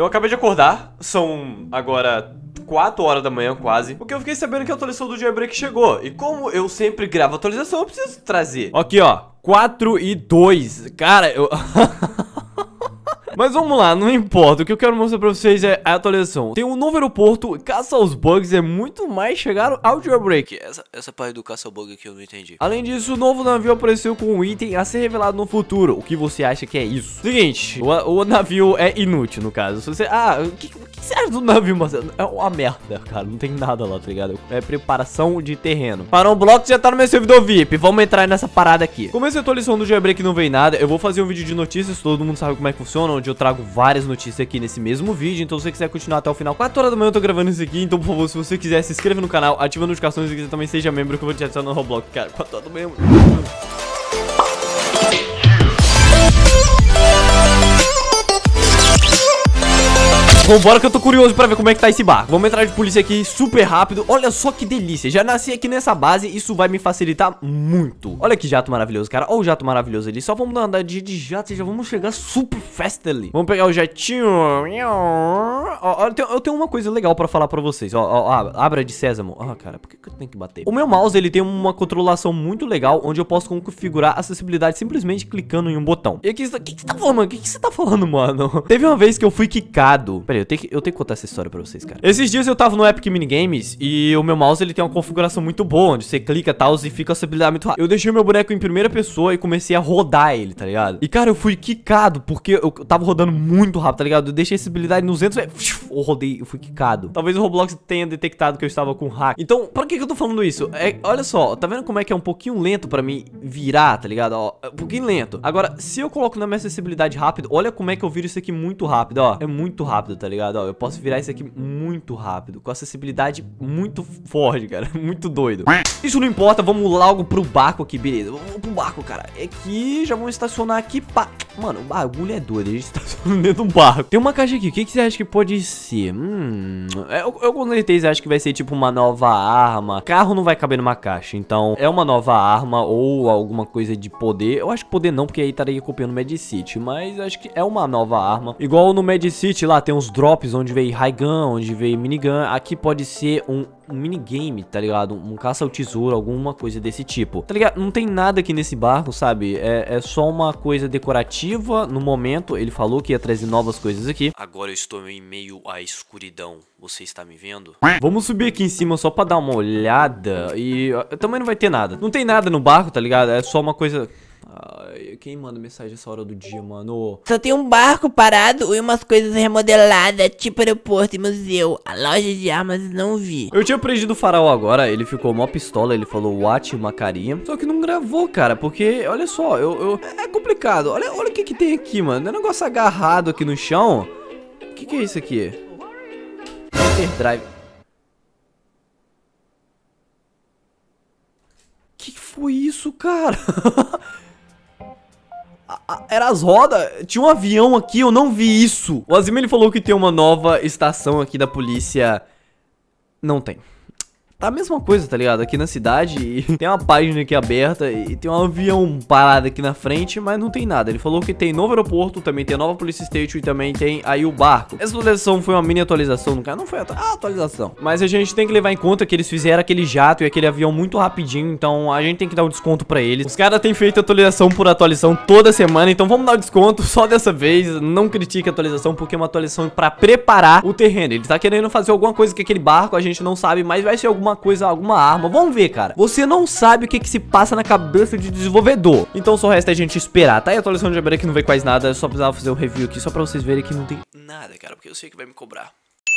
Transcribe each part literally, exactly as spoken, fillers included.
Eu acabei de acordar, são agora quatro horas da manhã quase, porque eu fiquei sabendo que a atualização do Jailbreak chegou. E como eu sempre gravo atualização, eu preciso trazer. Aqui, ó, quatro e dois. Cara, eu... Mas vamos lá, não importa, o que eu quero mostrar pra vocês é a atualização. Tem um novo aeroporto, caça aos bugs é muito mais chegar ao Jailbreak. Essa, essa parte do caça ao bug aqui eu não entendi. Além disso, o novo navio apareceu com um item a ser revelado no futuro. O que você acha que é isso? Seguinte, o, o navio é inútil no caso. Se você... Ah, o que, o que você acha do navio, Marcelo? É uma merda, cara, não tem nada lá, tá ligado? É preparação de terreno. Para um bloco já tá no meu servidor V I P, vamos entrar nessa parada aqui. Como essa atualização do Jailbreak não veio nada, eu vou fazer um vídeo de notícias, todo mundo sabe como é que funciona, onde eu trago várias notícias aqui nesse mesmo vídeo. Então se você quiser continuar até o final, quatro horas da manhã eu tô gravando isso aqui. Então por favor, se você quiser, se inscreva no canal, ativa as notificações e quiser também seja membro, que eu vou te adicionar no Roblox, cara. quatro horas da manhã. Vambora que eu tô curioso pra ver como é que tá esse barco. Vamos entrar de polícia aqui super rápido. Olha só que delícia, já nasci aqui nessa base. Isso vai me facilitar muito. Olha que jato maravilhoso, cara. Olha o jato maravilhoso ali. Só vamos dar uma andadinha de jato e já vamos chegar super fast ali. Vamos pegar o jatinho. Ó, eu, tenho, eu tenho uma coisa legal pra falar pra vocês. Ó, ó, abra de sésamo. Ah, cara, por que, que eu tenho que bater? O meu mouse, ele tem uma controlação muito legal, onde eu posso configurar a acessibilidade simplesmente clicando em um botão. E aqui, o que, que você tá falando, mano? O que, que você tá falando, mano? Teve uma vez que eu fui quicado. Pera aí, eu tenho que, eu tenho que contar essa história pra vocês, cara. Esses dias eu tava no Epic Minigames e o meu mouse, ele tem uma configuração muito boa, onde você clica e tal e fica a acessibilidade muito rápida. Eu deixei o meu boneco em primeira pessoa e comecei a rodar ele, tá ligado? E, cara, eu fui quicado porque eu tava rodando muito rápido, tá ligado? Eu deixei a acessibilidade no duzentos, eu rodei, eu fui quicado. Talvez o Roblox tenha detectado que eu estava com hack. Então, pra que que eu tô falando isso? É, olha só, tá vendo como é que é um pouquinho lento pra mim virar, tá ligado? Ó, é um pouquinho lento. Agora, se eu coloco na minha acessibilidade rápido, olha como é que eu viro isso aqui muito rápido, ó. É muito rápido, tá ligado? Ó, eu posso virar isso aqui muito rápido, com acessibilidade muito forte, cara. Muito doido. Isso não importa, vamos logo pro barco aqui, beleza. Vamos pro barco, cara. É que já vamos estacionar aqui, pá. Mano, o bagulho é doido, a gente estaciona dentro do barco. Tem uma caixa aqui, o que, que você acha que pode ser? Hum, eu, eu com certeza acho que vai ser tipo uma nova arma. Carro não vai caber numa caixa, então é uma nova arma ou alguma coisa de poder. Eu acho que poder não, porque aí estaria copiando o Mad City, mas acho que é uma nova arma. Igual no Mad City lá tem uns drops onde veio high gun, onde veio minigun. Aqui pode ser um um minigame, tá ligado? Um caça ao tesouro, alguma coisa desse tipo, tá ligado? Não tem nada aqui nesse barco, sabe? É, é só uma coisa decorativa. No momento, ele falou que ia trazer novas coisas aqui. Agora eu estou em meio à escuridão. Você está me vendo? Vamos subir aqui em cima só pra dar uma olhada. E uh, também não vai ter nada. Não tem nada no barco, tá ligado? É só uma coisa... Ai, quem manda mensagem essa hora do dia, mano? Só tem um barco parado e umas coisas remodeladas, tipo aeroporto e museu. A loja de armas não vi. Eu tinha aprendido o faraó agora, ele ficou mó pistola, ele falou what, uma carinha. Só que não gravou, cara, porque, olha só, eu, eu é complicado. Olha, olha o que que tem aqui, mano. É um negócio agarrado aqui no chão. O que que é isso aqui? Hyperdrive. Que foi isso, cara? Era as rodas, tinha um avião aqui, eu não vi isso. O Azim, ele falou que tem uma nova estação aqui da polícia. Não tem. Tá a mesma coisa, tá ligado? Aqui na cidade e tem uma página aqui aberta e tem um avião parado aqui na frente, mas não tem nada. Ele falou que tem novo aeroporto, também tem a nova Police Station e também tem aí o barco. Essa atualização foi uma mini atualização, no caso não foi a atualização, mas a gente tem que levar em conta que eles fizeram aquele jato e aquele avião muito rapidinho, então a gente tem que dar um desconto pra eles. Os caras têm feito atualização por atualização toda semana, então vamos dar um desconto só dessa vez. Não critique a atualização, porque é uma atualização pra preparar o terreno. Ele tá querendo fazer alguma coisa com aquele barco, a gente não sabe, mas vai ser alguma coisa, alguma arma. Vamos ver, cara. Você não sabe o que que se passa na cabeça de desenvolvedor, então só resta a gente esperar, tá? E a atualização de Jailbreak não veio quase nada, eu só precisava fazer um review aqui só pra vocês verem que não tem nada, cara, porque eu sei que vai me cobrar.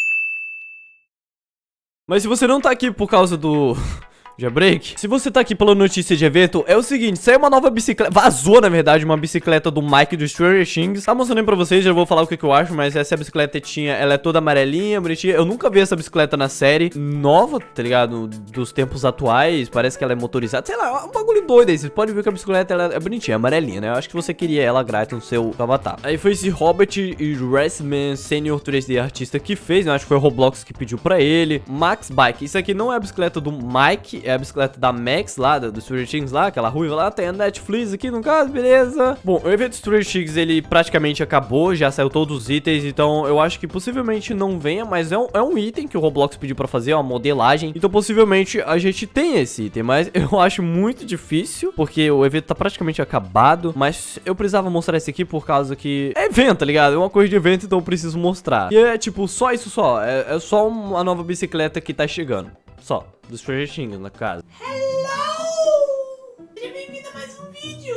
Mas se você não tá aqui por causa do... Jailbreak, se você tá aqui pela notícia de evento, é o seguinte, saiu uma nova bicicleta, vazou na verdade uma bicicleta do Mike do Stranger Things. Tá mostrando aí pra vocês, já vou falar o que, que eu acho, mas essa bicicleta tinha, ela é toda amarelinha, bonitinha. Eu nunca vi essa bicicleta na série, nova, tá ligado, dos tempos atuais, parece que ela é motorizada, sei lá, um bagulho doido aí. Vocês podem ver que a bicicleta ela é bonitinha, amarelinha, né? Eu acho que você queria ela grátis no seu avatar. Aí foi esse Robert e Restman Senior três D artista que fez, né? Acho que foi o Roblox que pediu pra ele. Max Bike, isso aqui não é a bicicleta do Mike, é a bicicleta da Max lá, do Stranger Things lá, aquela ruiva lá. Tem a Netflix aqui no caso, beleza. Bom, o evento Stranger Things, ele praticamente acabou, já saiu todos os itens, então eu acho que possivelmente não venha, mas é um, é um item que o Roblox pediu pra fazer, uma modelagem. Então possivelmente a gente tem esse item, mas eu acho muito difícil, porque o evento tá praticamente acabado, mas eu precisava mostrar esse aqui por causa que é evento, tá ligado? É uma coisa de evento, então eu preciso mostrar. E é tipo, só isso só, é, é só uma nova bicicleta que tá chegando, só, do Stranger Things, na casa. Hello! Seja bem-vindo a mais um vídeo!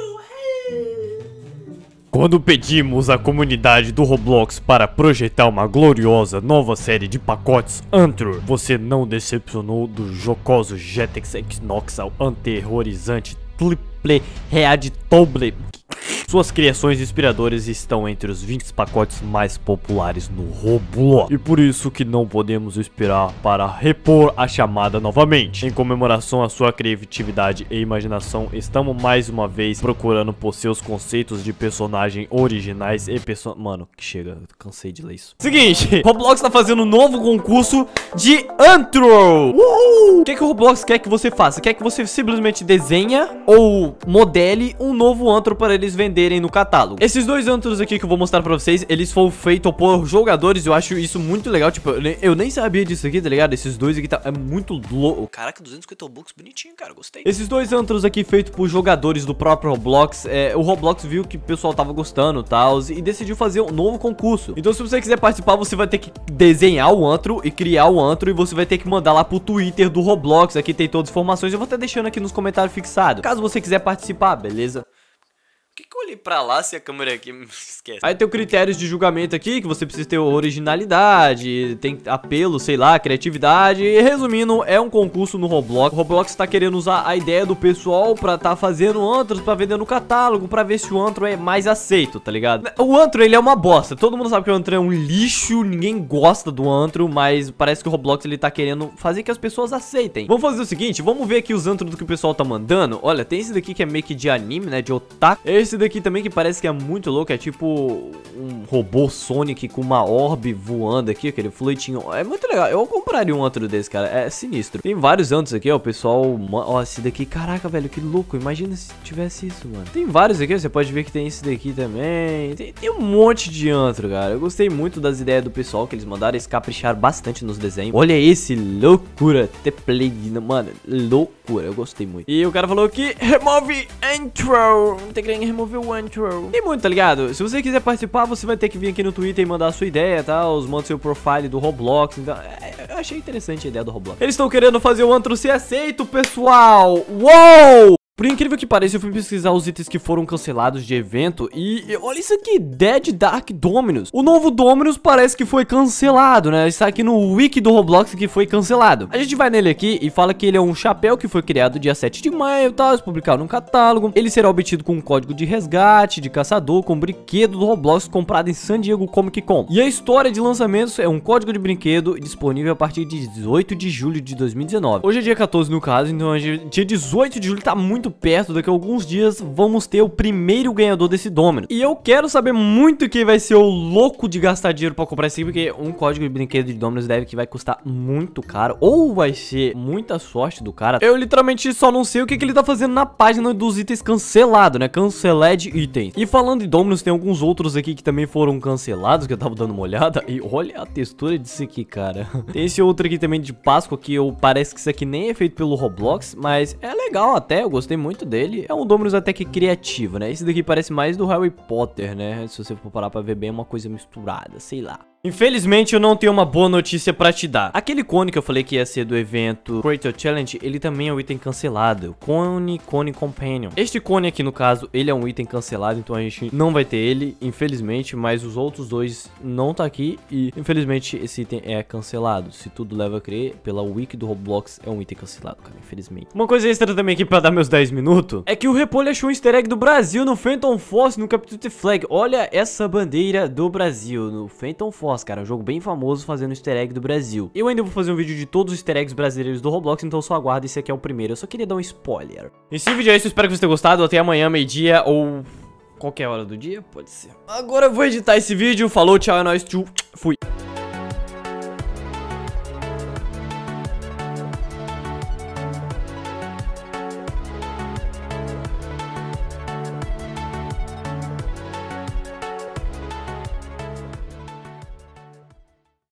Quando pedimos à comunidade do Roblox para projetar uma gloriosa nova série de pacotes Antro, você não decepcionou do jocoso Jetex Exnoxal anterrorizante triple readitoble. Suas criações inspiradoras estão entre os vinte pacotes mais populares no Roblox. E por isso que não podemos esperar para repor a chamada novamente. Em comemoração à sua criatividade e imaginação, estamos mais uma vez procurando por seus conceitos de personagem originais e person... Mano, que chega, eu cansei de ler isso. Seguinte, Roblox tá fazendo um novo concurso de Antro. Uhul! O que que o Roblox quer que você faça? Quer que você simplesmente desenha ou modele um novo antro para eles venderem no catálogo. Esses dois antros aqui que eu vou mostrar pra vocês, eles foram feitos por jogadores. Eu acho isso muito legal. Tipo, eu nem, eu nem sabia disso aqui, tá ligado? Esses dois aqui tá, é muito louco. Caraca, duzentos e cinquenta Robux, bonitinho, cara, gostei. Esses dois antros aqui feitos por jogadores do próprio Roblox, é, o Roblox viu que o pessoal tava gostando e tal, e decidiu fazer um novo concurso. Então se você quiser participar, você vai ter que desenhar o antro e criar o antro, e você vai ter que mandar lá pro Twitter do Roblox. Aqui tem todas as informações, eu vou estar deixando aqui nos comentários fixado, caso você quiser participar, beleza? Por que que eu olhei pra lá se a câmera aqui me esquece? Aí tem critérios de julgamento aqui, que você precisa ter originalidade, tem apelo, sei lá, criatividade. E resumindo, é um concurso no Roblox. O Roblox tá querendo usar a ideia do pessoal pra tá fazendo antros, pra vender no catálogo, pra ver se o antro é mais aceito, tá ligado? O antro, ele é uma bosta. Todo mundo sabe que o antro é um lixo, ninguém gosta do antro, mas parece que o Roblox, ele tá querendo fazer que as pessoas aceitem. Vamos fazer o seguinte, vamos ver aqui os antros do que o pessoal tá mandando. Olha, tem esse daqui que é meio que de anime, né, de otaku. Esse daqui também que parece que é muito louco, é tipo um robô Sonic com uma orbe voando aqui, aquele fluitinho. É muito legal, eu compraria um antro desse, cara, é sinistro. Tem vários antros aqui, ó, o pessoal, ó, esse daqui, caraca, velho, que louco, imagina se tivesse isso, mano. Tem vários aqui, você pode ver que tem esse daqui também, tem, tem um monte de antro, cara. Eu gostei muito das ideias do pessoal que eles mandaram, eles capricharam bastante nos desenhos. Olha esse, loucura, The Plague, mano, loucura, eu gostei muito. E o cara falou que remove intro, não tem que remover o intro. Tem muito, tá ligado? Se você quiser participar, você vai ter que vir aqui no Twitter e mandar a sua ideia, tá? Os manda seu profile do Roblox. Então, é, eu achei interessante a ideia do Roblox. Eles estão querendo fazer o antro ser aceito, pessoal. Uou! Por incrível que pareça, eu fui pesquisar os itens que foram cancelados de evento e olha isso aqui, Dead Dark Dominus. O novo Dominus parece que foi cancelado, né? Está aqui no wiki do Roblox que foi cancelado. A gente vai nele aqui e fala que ele é um chapéu que foi criado dia sete de maio, tá? Publicado no catálogo. Ele será obtido com um código de resgate, de caçador, com brinquedo do Roblox comprado em San Diego Comic Con. E a história de lançamentos é um código de brinquedo disponível a partir de dezoito de julho de dois mil e dezenove. Hoje é dia quatorze no caso, então hoje é dia dezoito de julho, tá muito perto. Daqui a alguns dias vamos ter o primeiro ganhador desse Domino. E eu quero saber muito quem vai ser o louco de gastar dinheiro pra comprar esse aqui, porque um código de brinquedo de Dominus deve que vai custar muito caro, ou vai ser muita sorte do cara. Eu literalmente só não sei o que, que ele tá fazendo na página dos itens cancelados, né? Canceled itens. E falando de Dominus, tem alguns outros aqui que também foram cancelados, que eu tava dando uma olhada. E olha a textura disso aqui, cara. Tem esse outro aqui também de Páscoa, que eu, parece que isso aqui nem é feito pelo Roblox, mas é legal até, eu gostei muito dele. Dele. É um Dominus até que criativo, né? Esse daqui parece mais do Harry Potter, né? Se você for parar pra ver bem, é uma coisa misturada, sei lá. Infelizmente eu não tenho uma boa notícia pra te dar. Aquele cone que eu falei que ia ser do evento Creator Challenge, ele também é um item cancelado. Cone, Cone Companion. Este cone aqui no caso, ele é um item cancelado, então a gente não vai ter ele, infelizmente. Mas os outros dois não tá aqui e infelizmente esse item é cancelado. Se tudo leva a crer, pela wiki do Roblox é um item cancelado, cara, infelizmente. Uma coisa extra também aqui pra dar meus dez minutos é que o Repolho achou um easter egg do Brasil no Phantom Force, no Capture Flag. Olha essa bandeira do Brasil no Phantom Force, cara, um jogo bem famoso fazendo easter egg do Brasil. Eu ainda vou fazer um vídeo de todos os easter eggs brasileiros do Roblox, então só aguarda, esse aqui é o primeiro. Eu só queria dar um spoiler. Esse vídeo é isso, espero que você tenha gostado. Até amanhã, meio-dia ou qualquer hora do dia, pode ser. Agora eu vou editar esse vídeo. Falou, tchau, é nóis, tchau, fui.